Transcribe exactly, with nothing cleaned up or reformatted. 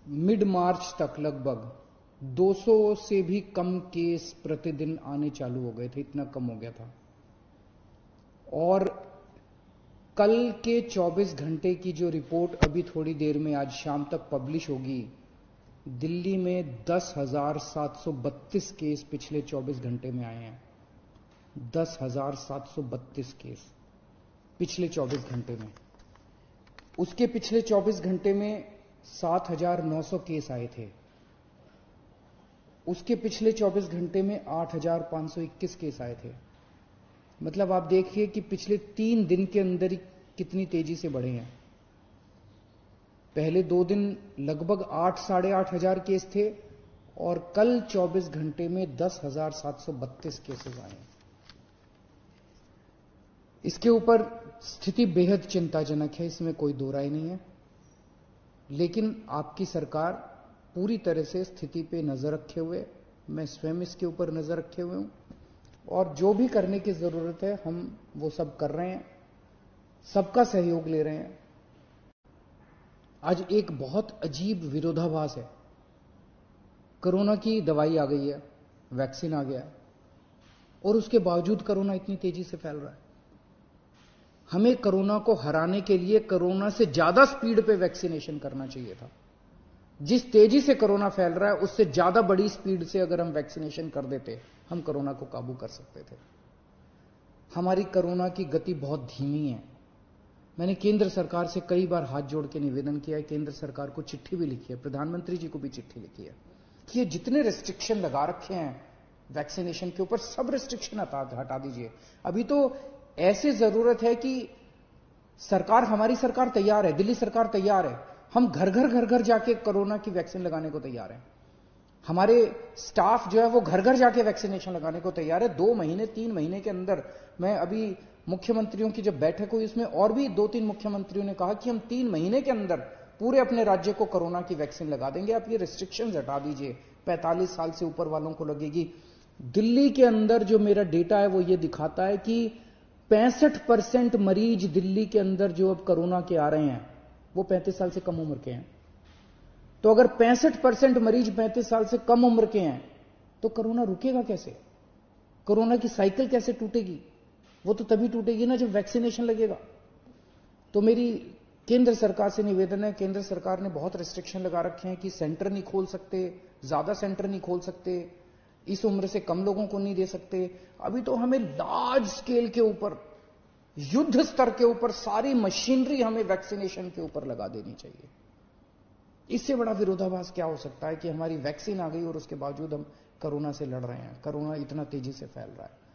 Mid मार्च तक लगभग दो सौ से भी कम केस प्रतिदिन आने चालू हो गए थे, इतना कम हो गया था। और कल के चौबीस घंटे की जो रिपोर्ट अभी थोड़ी देर में आज शाम तक पब्लिश होगी, दिल्ली में दस हजार सात सौ बत्तीस केस पिछले चौबीस घंटे में आए हैं। दस हजार सात सौ बत्तीस केस पिछले चौबीस घंटे में। उसके पिछले चौबीस घंटे में सात हजार नौ सौ केस आए थे। उसके पिछले चौबीस घंटे में आठ हजार पांच सौ इक्कीस केस आए थे। मतलब आप देखिए कि पिछले तीन दिन के अंदर ही कितनी तेजी से बढ़े हैं। पहले दो दिन लगभग आठ साढ़े आठ हजार केस थे और कल चौबीस घंटे में दस हजार सात सौ बत्तीस केसेस आए हैं। इसके ऊपर स्थिति बेहद चिंताजनक है, इसमें कोई दो राय नहीं है। लेकिन आपकी सरकार पूरी तरह से स्थिति पे नजर रखे हुए, मैं स्वयं इसके ऊपर नजर रखे हुए हूं और जो भी करने की जरूरत है हम वो सब कर रहे हैं, सबका सहयोग ले रहे हैं। आज एक बहुत अजीब विरोधाभास है। कोरोना की दवाई आ गई है, वैक्सीन आ गया है और उसके बावजूद कोरोना इतनी तेजी से फैल रहा है। हमें कोरोना को हराने के लिए कोरोना से ज्यादा स्पीड पे वैक्सीनेशन करना चाहिए था। जिस तेजी से कोरोना फैल रहा है उससे ज्यादा बड़ी स्पीड से अगर हम वैक्सीनेशन कर देते, हम कोरोना को काबू कर सकते थे। हमारी कोरोना की गति बहुत धीमी है। मैंने केंद्र सरकार से कई बार हाथ जोड़ के निवेदन किया है, केंद्र सरकार को चिट्ठी भी लिखी है, प्रधानमंत्री जी को भी चिट्ठी लिखी है कि ये जितने रेस्ट्रिक्शन लगा रखे हैं वैक्सीनेशन के ऊपर, सब रेस्ट्रिक्शन हटा हटा दीजिए। अभी तो ऐसे जरूरत है कि सरकार, हमारी सरकार तैयार है, दिल्ली सरकार तैयार है, हम घर घर घर घर जाके कोरोना की वैक्सीन लगाने को तैयार हैं। हमारे स्टाफ जो है वो घर घर जाके वैक्सीनेशन लगाने को तैयार है। दो महीने तीन महीने के अंदर, मैं अभी मुख्यमंत्रियों की जब बैठक हुई उसमें और भी दो तीन मुख्यमंत्रियों ने कहा कि हम तीन महीने के अंदर पूरे अपने राज्य को कोरोना की वैक्सीन लगा देंगे। आप ये रिस्ट्रिक्शंस हटा दीजिए, पैंतालीस साल से ऊपर वालों को लगेगी। दिल्ली के अंदर जो मेरा डेटा है वो ये दिखाता है कि पैंसठ परसेंट मरीज दिल्ली के अंदर जो अब कोरोना के आ रहे हैं वो पैंतीस साल से कम उम्र के हैं। तो अगर पैंसठ परसेंट मरीज पैंतीस साल से कम उम्र के हैं तो कोरोना रुकेगा कैसे? कोरोना की साइकिल कैसे टूटेगी? वो तो तभी टूटेगी ना जब वैक्सीनेशन लगेगा। तो मेरी केंद्र सरकार से निवेदन है, केंद्र सरकार ने बहुत रिस्ट्रिक्शन लगा रखे हैं कि सेंटर नहीं खोल सकते, ज्यादा सेंटर नहीं खोल सकते, इस उम्र से कम लोगों को नहीं दे सकते। अभी तो हमें लार्ज स्केल के ऊपर, युद्ध स्तर के ऊपर सारी मशीनरी हमें वैक्सीनेशन के ऊपर लगा देनी चाहिए। इससे बड़ा विरोधाभास क्या हो सकता है कि हमारी वैक्सीन आ गई और उसके बावजूद हम कोरोना से लड़ रहे हैं, कोरोना इतना तेजी से फैल रहा है।